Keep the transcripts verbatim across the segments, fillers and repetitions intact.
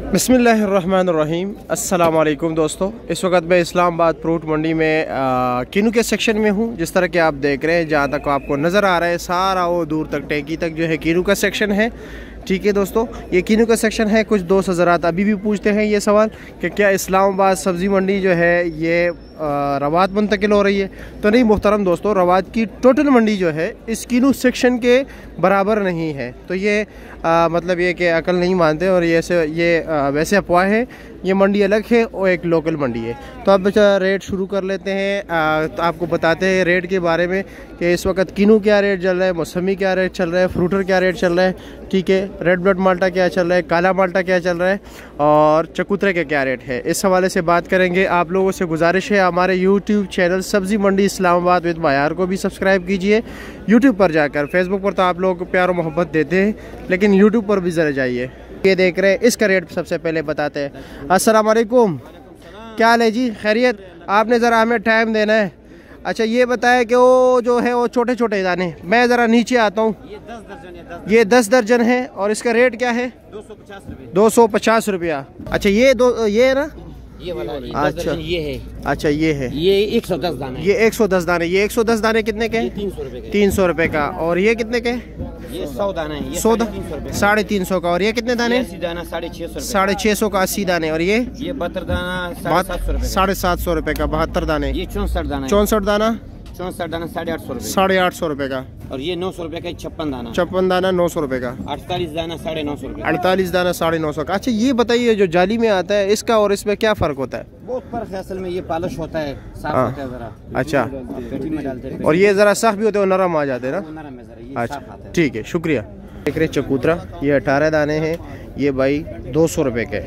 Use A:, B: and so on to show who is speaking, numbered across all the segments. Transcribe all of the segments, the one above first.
A: बिस्मिल्लाहिर्रहमानिर्रहीम। अस्सलाम वालेकुम दोस्तों, इस वक्त मैं इस्लामाबाद फ्रूट मंडी में किनू के सेक्शन में हूँ। जिस तरह के आप देख रहे हैं, जहाँ तक आपको नज़र आ रहा है सारा वो दूर तक टेकी तक जो है किनू का सेक्शन है। ठीक है दोस्तों, ये किनू का सेक्शन है। कुछ दोस्त हज़रात अभी भी पूछते हैं ये सवाल कि क्या इस्लामाबाद सब्ज़ी मंडी जो है ये रवात मुंतकिल हो रही है। तो नहीं मोहतरम दोस्तों, रवात की टोटल मंडी जो है इस किनू सेक्शन के बराबर नहीं है। तो ये आ, मतलब ये कि अकल नहीं मानते और ये से ये आ, वैसे अफवाह है। ये मंडी अलग है और एक लोकल मंडी है। तो अब रेट शुरू कर लेते हैं। आ, तो आपको बताते हैं रेट के बारे में कि इस वक्त किनू क्या रेट चल रहा है, मौसमी क्या रेट चल रहा है, फ्रूटर क्या रेट चल रहा है। ठीक है, रेड ब्लड माल्टा क्या चल रहा है, काला माल्टा क्या चल रहा है और चकुत्रे का क्या रेट है, इस हवाले से बात करेंगे। आप लोगों से गुजारिश है हमारे यूट्यूब चैनल सब्ज़ी मंडी इस्लामाबाद विद बायार को भी सब्सक्राइब कीजिए यूट्यूब पर जाकर। फेसबुक पर तो आप लोग प्यार और मोहब्बत देते हैं, लेकिन यूट्यूब पर भी ज़रा जाइए। ये देख रहे हैं, इसका रेट सबसे पहले बताते हैं। अस्सलाम वालेकुम, क्या हाल है जी, खैरियत? आपने ज़रा हमें टाइम देना है। अच्छा ये बताया कि वो जो है वो छोटे छोटे दाने, मैं ज़रा नीचे आता हूँ। ये दस दर्जन है, ये दस दर्जन है और इसका रेट क्या है? दो सौ पचास रुपया। दो सौ पचास रुपया। अच्छा ये दो ये है ना, ये वाला ये अच्छा ये है। अच्छा ये है, ये एक सौ दस दाने, ये एक सौ दस दाने। ये एक सौ दस दाने कितने के? तीन सौ रुपए के। तीन सौ रुपए का। और ये कितने के? ये सौ दाना है, सौ साढ़े तीन सौ का। और ये कितने दाने? दाना साढ़े छः सौ साढ़े छः सौ का अस्सी दाने। और ये ये बहत्तर दाना साढ़े सात सौ रुपए का बहत्तर दाने। ये चौंसठ दाना चौंसठ दाना चौंसठ दाना साढ़े आठ सौ रुपए साढ़े आठ सौ रुपए का। और ये नौ सौ रुपए का छप्पन दाना छप्पन दाना नौ सौ रुपए का। अड़तालीस दाना साढ़े नौ सौ रुपए अड़तालीस दाना साढ़े नौ सौ का। अच्छा ये बताइए, जो जाली में आता है इसका और इसमें क्या फ़र्क होता है? बहुत फर्क है, असल में ये पॉलिश होता है, साफ होता है ज़रा। अच्छा, पेटी में डालते हैं और ये ज़रा सख्त भी होते हैं, नरम आ जाते हैं ना। नरम है ज़रा। अच्छा ठीक है, शुक्रिया। देख रहे चकोतरा, ये अठारह दाने हैं, ये भाई दो सौ रुपये के।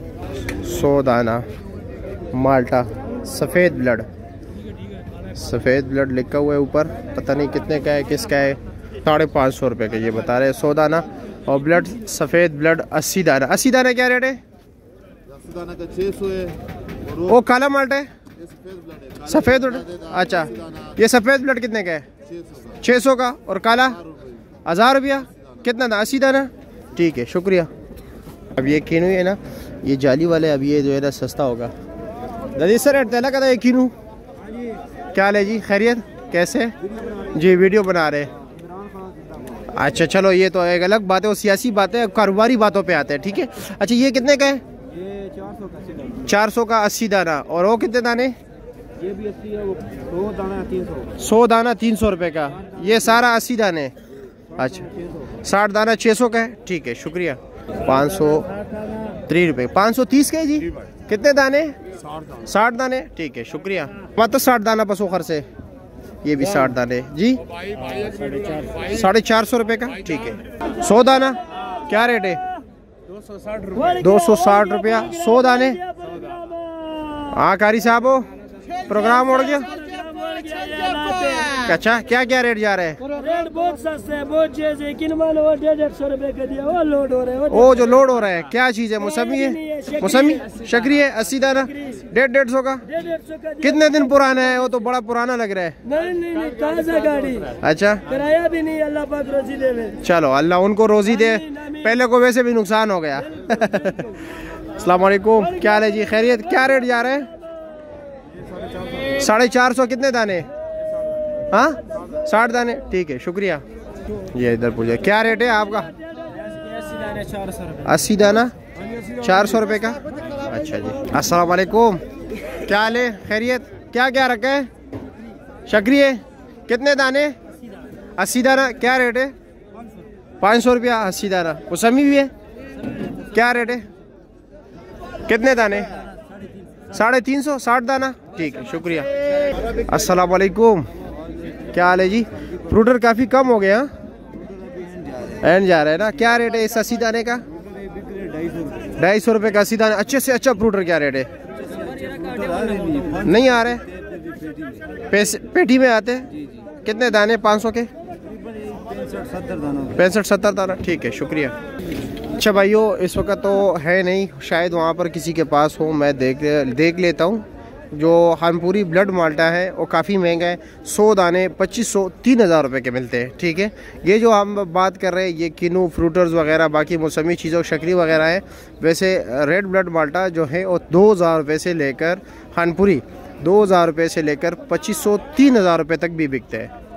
A: सौ दाना माल्टा सफ़ेद ब्लड, सफ़ेद ब्लड लिखा हुआ है ऊपर, पता नहीं कितने का है, किसका है। साढ़े पाँच सौ रुपये का ये बता रहे हैं सौ दाना। और ब्लड सफ़ेद ब्लड अस्सी दाना। अस्सी दाना क्या रेट है? अस्सी दाना का छः सौ है। वो काला माल्टा है, सफ़ेद ब्लड। अच्छा ये सफ़ेद ब्लड कितने का है? छः सौ का। और काला हज़ार रुपया। कितना था? अस्सी दाना। ठीक है, शुक्रिया। अब ये किनू है ना, ये जाली वाले, अब ये जो है ना सस्ता होगा। दादी सर रेट तेला का था ये किनू। क्या हाल है जी, खैरियत? कैसे जी? वीडियो बना रहे। अच्छा चलो, ये तो एक अलग बात है, वो सियासी बात है, कारोबारी बातों पे आते हैं। ठीक है। अच्छा ये कितने का है? ये चार सौ का अस्सी दाना। और वो कितने दाने? ये भी अस्सी है, वो सौ दाना तीन सौ सौ दाना तीन सौ रुपये का। ये सारा अस्सी दाने। अच्छा साठ दाना छः सौ का है। ठीक है, शुक्रिया। पाँच सौ तीस रुपये पाँच सौ तीस का है जी। कितने दाने? साठ दाने। ठीक है, शुक्रिया। मत साठ दाना बस ओखर से, ये भी साठ दाने जी, साढ़े चार सौ रुपये का। ठीक है। सौ दाना क्या रेट है? दो सौ साठ रुपया सौ दाने। हाँ कारी साहब, हो प्रोग्राम उड़ गया। अच्छा क्या क्या रेट जा रहे हैं?
B: रेट बहुत सस्ते हैं, बहुत चीज है। किन मानो वो डेढ़ डेढ़ सौ रुपए का दिया, वो लोड हो रहा है।
A: वो जो लोड हो रहा है क्या चीज है? मौसमी है, मौसमी शकरी है। अस्सी दाना डेढ़ डेढ़ सौ का। कितने दिन पुराना है? वो तो बड़ा पुराना लग रहा है। नहीं नहीं नहीं, ताजा गाड़ी। अच्छा, किराया भी नहीं। अल्लाह पाक रोजी दे। चलो अल्लाह उनको रोजी दे, पहले को वैसे भी नुकसान हो गया। अस्सलाम वालेकुम, क्या हाल है जी, खैरियत? क्या रेट जा रहे हैं? साढ़े चार सौ। कितने दाने? हाँ साठ दाने। ठीक है, शुक्रिया। ये इधर पूछे क्या रेट है आपका? अस्सी दाना चार सौ रुपये का। अच्छा जी, अस्सलाम वालेकुम, क्या हाल है, खैरियत? क्या क्या रखा है? शकरी है। कितने दाने? अस्सी दाना। क्या रेट है? पाँच सौ रुपया अस्सी दाना। मौसमी भी है, क्या रेट है? कितने दाने? साढ़े तीन सौ साठ दाना। ठीक है, शुक्रिया। अस्सलाम वालेकुम, क्या हाल है जी? फ्रूटर काफ़ी कम हो गया, एंड जा रहा है ना। क्या रेट है इस अस्सी दाने का? ढाई सौ रुपये का अस्सी दाने। अच्छे से अच्छा फ्रूटर क्या रेट है? नहीं आ रहे, पैसे पेटी में आते। कितने दाने? पाँच सौ के पैंसठ सत्तर दाना। ठीक है, शुक्रिया। अच्छा भाइयों, इस वक्त तो है नहीं, शायद वहाँ पर किसी के पास हो, मैं देख देख लेता हूँ। जो हानपुरी ब्लड माल्टा है वो काफ़ी महंगा है, सौ दाने पच्चीस सौ तीन हज़ार रुपये के मिलते हैं। ठीक है, ये जो हम बात कर रहे हैं ये किनू फ्रूटर्स वगैरह बाकी मौसमी चीज़ों शक्री वगैरह है। वैसे रेड ब्लड माल्टा जो है वो दो हज़ार रुपये से लेकर हानपुरी दो हज़ार रुपये से लेकर पच्चीस सौ तीन हज़ार रुपये तक भी बिकते हैं।